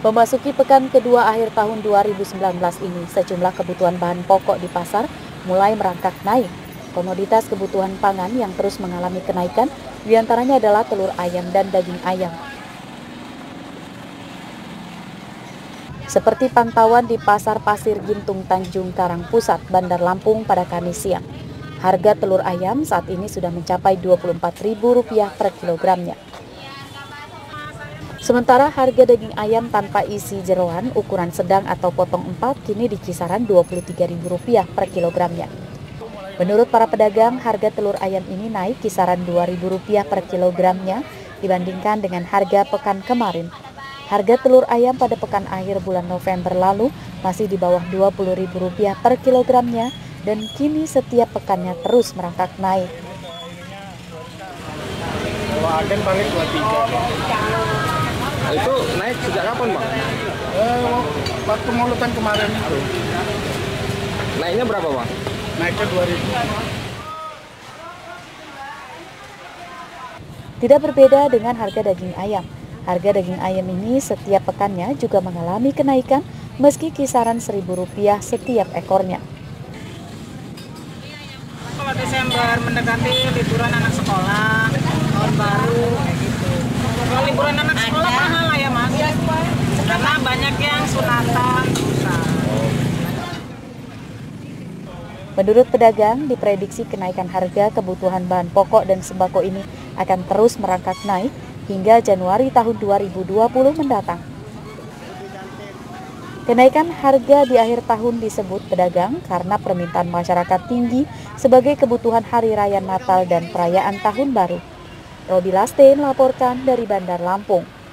Memasuki pekan kedua akhir tahun 2019 ini, sejumlah kebutuhan bahan pokok di pasar mulai merangkak naik. Komoditas kebutuhan pangan yang terus mengalami kenaikan, diantaranya adalah telur ayam dan daging ayam. Seperti pantauan di Pasar Pasir Gintung Tanjung Karang Pusat, Bandar Lampung pada Kamis siang. Harga telur ayam saat ini sudah mencapai Rp24.000 per kilogramnya. Sementara harga daging ayam tanpa isi jeroan ukuran sedang atau potong 4 kini di kisaran Rp23.000 per kilogramnya. Menurut para pedagang, harga telur ayam ini naik kisaran Rp2.000 per kilogramnya dibandingkan dengan harga pekan kemarin. Harga telur ayam pada pekan akhir bulan November lalu masih di bawah Rp20.000 per kilogramnya dan kini setiap pekannya terus merangkak naik. Kalau agen paling 23. Itu naik sejak kapan, Bang? Waktu Maulutan kemarin itu. Naiknya berapa, Bang? Naiknya 2.000. Tidak berbeda dengan harga daging ayam. Harga daging ayam ini setiap pekannya juga mengalami kenaikan meski kisaran Rp1.000 setiap ekornya. Kalau Desember mendekati liburan anak sekolah, tahun baru, kayak gitu. Kalau liburan anak sekolah mahal lah ya Mas, karena banyak yang sunatan, susah. Menurut pedagang, diprediksi kenaikan harga kebutuhan bahan pokok dan sembako ini akan terus merangkak naik hingga Januari tahun 2020 mendatang. Kenaikan harga di akhir tahun disebut pedagang karena permintaan masyarakat tinggi sebagai kebutuhan Hari Raya Natal dan perayaan Tahun Baru. Robi Laste melaporkan dari Bandar Lampung.